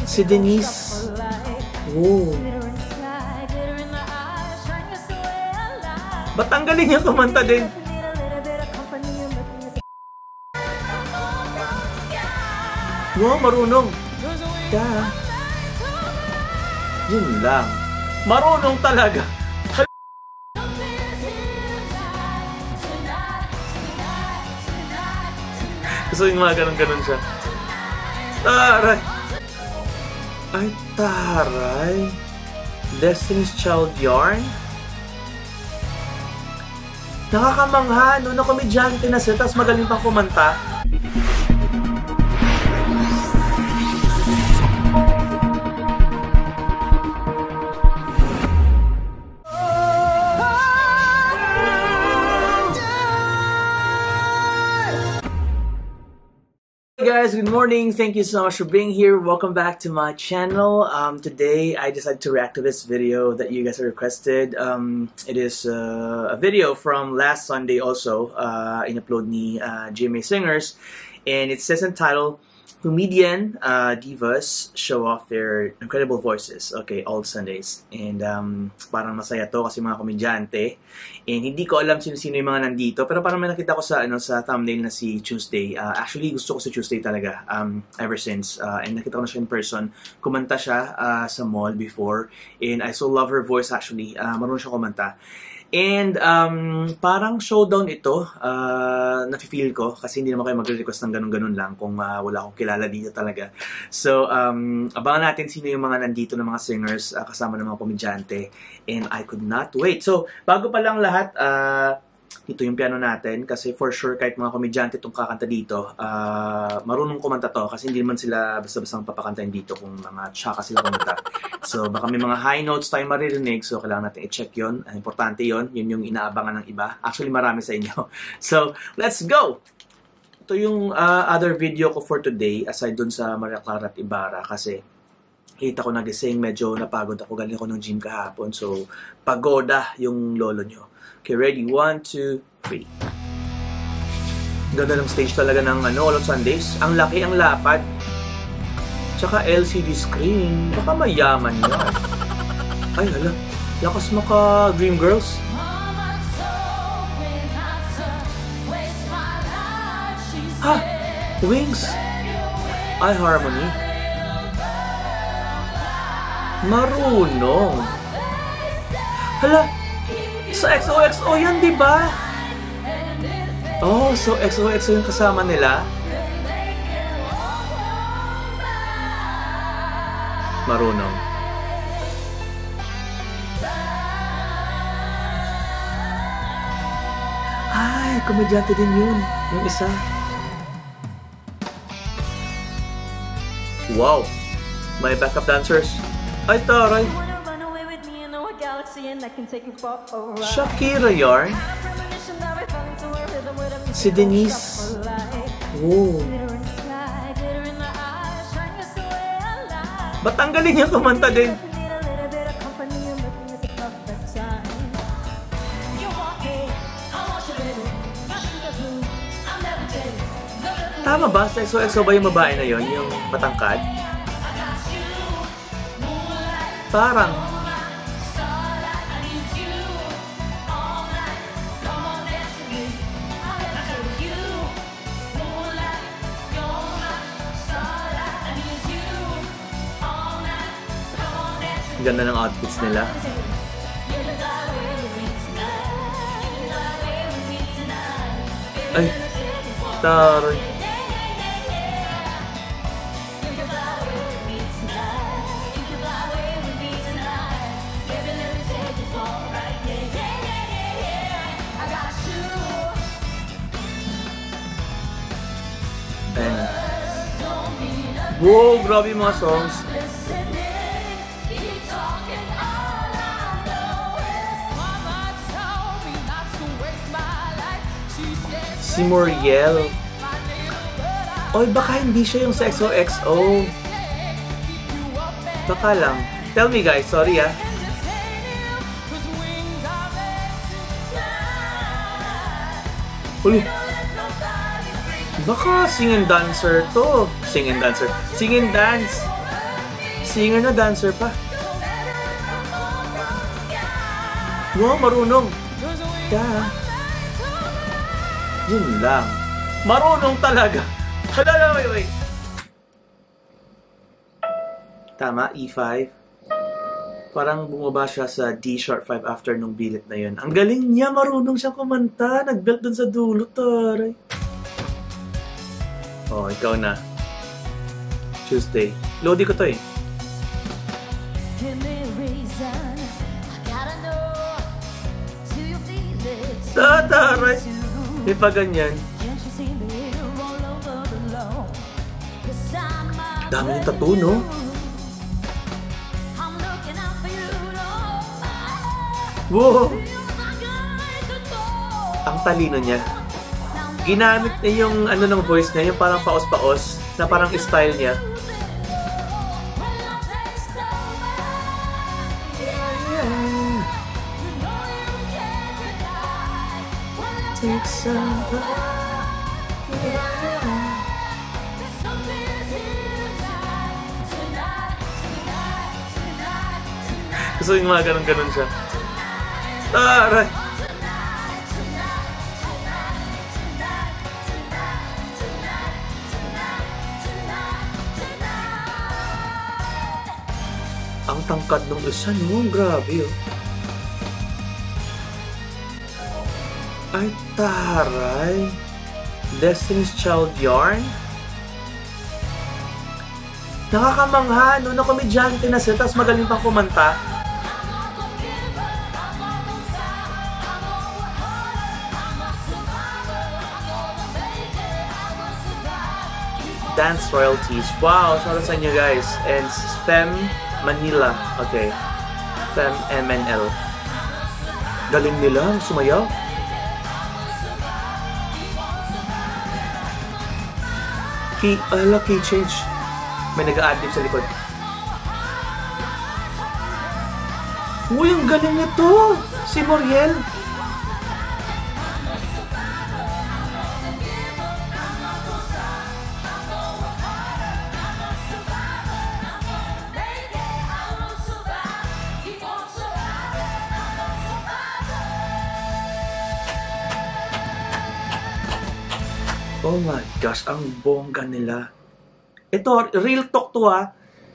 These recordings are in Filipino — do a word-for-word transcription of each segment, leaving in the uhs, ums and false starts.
Si Denise. Oh. Ba't ang galing niya kumanta din? Wow, marunong. Yeah. Yun lang. Marunong talaga. Gusto yung mga ganun-ganun siya. Taray! Ay, taray! Destiny's Child yarn? Nakakamangha, no? Na komedyante na siya, tapos magaling pang kumanta. Hey guys, good morning. Thank you so much for being here. Welcome back to my channel. Um, today I decided to react to this video that you guys have requested. Um, it is uh, a video from last Sunday also. Uh, in-upload ni uh, G M A Singers. And it says entitled, Comedienne, uh, divas show off their incredible voices. Okay, all Sundays. And um, parang masaya to kasi mga komedyante. And hindi ko alam sino-sino yung mga nandito. Pero parang may nakita ko sa, ano, sa thumbnail na si Tuesday. Uh, actually, gusto ko si Tuesday talaga um, ever since. Uh, and nakita ko na siya in person. Kumanta siya uh, sa mall before. And I so love her voice actually. Uh, marunong siya kumanta. And um, parang showdown ito, uh, nafe-feel ko kasi hindi naman kayo magre-request ng ganun-ganun lang kung uh, wala akong kilala dito talaga. So, um, abangan natin sino yung mga nandito ng mga singers uh, kasama ng mga komedyante. And I could not wait. So, bago pa lang lahat, uh, ito yung piano natin kasi for sure kahit mga komedyante itong kakanta dito, uh, marunong kumanta to kasi hindi naman sila basta-bastang papakantahin dito kung mga tsaka sila kumanta. So baka may mga high notes tayong maririnig, so kailangan natin i-check yun. Importante yun, yun yung inaabangan ng iba. Actually marami sa inyo. So let's go! Ito yung uh, other video ko for today aside dun sa Maria Clara at Ibarra kasi kita ko nagising, medyo napagod ako, galing ako ng gym kahapon. So pagoda yung lolo nyo. Okay, ready? One, two, three. Ganda ng stage talaga ng ano, All on Sundays. Ang laki, ang lapad. Tsaka L C D screen. Baka mayaman yan. Ay, hala. Lakas maka Dream Girls. Ha! Wings! Ay, Harmony. Marunong. Hala! Sa X O X O yan, di ba? Oh, so X O X O yung kasama nila. Marunong. Ay, komedyante din yun. Yung isa. Wow. May backup dancers. Ay, taray. Shakira yarn? Si Denise. Oh. Ba't ang galing niya kumanta din? Tama ba? Sa X O X O ba yung babae na yon, yung patangkad? Parang ganda ng outfits nila. Ay, taray. Ayan. Wow, grabe yung mga songs. Si Muriel. Oy, baka hindi siya yung sa X O X O. Baka lang. Tell me guys, sorry ah. Uli. Baka sing and dancer to. Sing and dancer. Sing and dance. singer na dancer pa. Wow, marunong. Yeah. Yun lang. Marunong talaga. Hala, wait, wait. Tama, E five. Parang bumaba siya sa D sharp five after nung beat na yun. Ang galing niya, marunong siya kumanta. Nag-belt dun sa dulo, taray. Oh, ikaw na. Tuesday. Lodi ko to eh. Tataray. May pa ganyan. Dami yung tattoo, no? Wow! Ang talino niya. Ginamit niya yung ano ng voice niya, yung parang paos-paos, na parang style niya. Gusto yung mga ganun-ganun siya. Taray! Ang tangkad ng isa, no? Grabe, oh. Ay, taray! Destiny's Child yarn? Nakakamangha, no? Na komedyante na siya, tapos magaling pang kumanta. Dance royalties. Wow, shout out sa inyo guys. And Fem Manila. Okay. Fem M N L. Galing nila, sumayaw. Key, ala, key change. May nag-a-adlib sa likod. Uy, ang galing nito! Si Moriel. Oh my gosh, ang bongga nila. Ito, real talk to ha.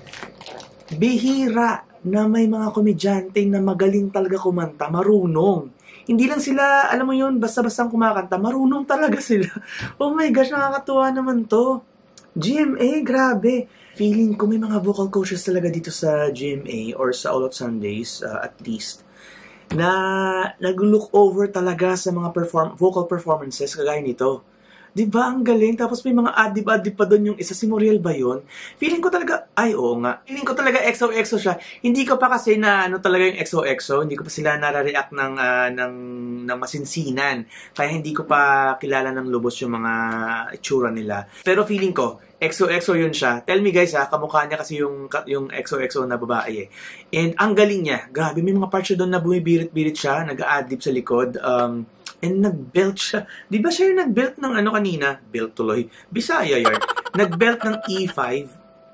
Bihira na may mga komedyante na magaling talaga kumanta, marunong. Hindi lang sila, alam mo yun, basta-bastang kumakanta, marunong talaga sila. Oh my gosh, nakakatuwa naman to. G M A, grabe. Feeling ko may mga vocal coaches talaga dito sa G M A or sa All Out Sundays, uh, at least, na nag-look over talaga sa mga perform vocal performances kagaya nito. Diba? Ang galing. Tapos may mga adib-adib pa doon yung isa. Si Moriel ba yun? Feeling ko talaga, ay oo nga. Feeling ko talaga X O X O siya. Hindi ko pa kasi na ano talaga yung X O X O. Hindi ko pa sila nare-react ng, uh, ng, ng masinsinan. Kaya hindi ko pa kilala ng lubos yung mga itsura nila. Pero feeling ko, X O X O yun siya. Tell me guys ha, kamukha niya kasi yung, yung X O X O na babae eh. And ang galing niya. Grabe, may mga parts doon na bumibirit-birit siya. Nag-a-adlib sa likod. Um, And nag-belt siya. Di ba siya yung nag-belt ng ano kanina? Belt tuloy. Bisaya yun. Nag-belt ng E five.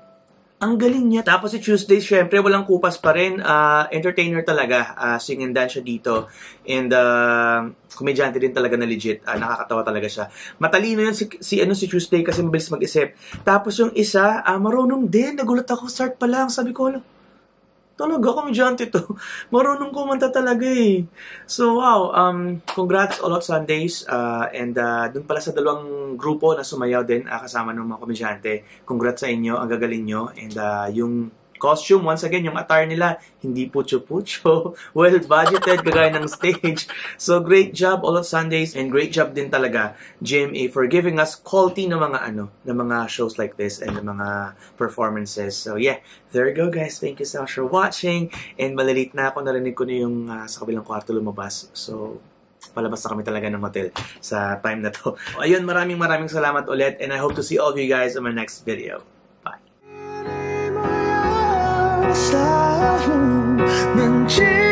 Ang galing niya. Tapos si Tuesday, syempre, walang kupas pa rin. Uh, entertainer talaga. Uh, sing and dance siya dito. And uh, komedyante din talaga na legit. Uh, nakakatawa talaga siya. Matalino yun si, si, ano, si Tuesday kasi mabilis mag-isip. Tapos yung isa, uh, marunong din. Nagulat ako. Start pa lang. Sabi ko, talaga, komedyante to. Marunong kumanta talaga eh. So, wow. Um, congrats All Out Sundays. Uh, and uh, dun pala sa dalawang grupo na sumayaw din uh, kasama ng mga komedyante. Congrats sa inyo. Ang gagaling nyo. And uh, yung costume, once again, yung attire nila, hindi pucho-pucho. Well budgeted, kagaya ng stage. So, great job All Out Sundays. And great job din talaga G M A for giving us quality na mga ano, na mga shows like this and na mga performances. So, yeah. There you go, guys. Thank you so much for watching. And malalit na ako. Narinig ko na yung uh, sa kabilang kwarto lumabas. So, palabas na kami talaga ng hotel sa time na to. Ayun, maraming maraming salamat ulit. And I hope to see all of you guys on my next video. Bye.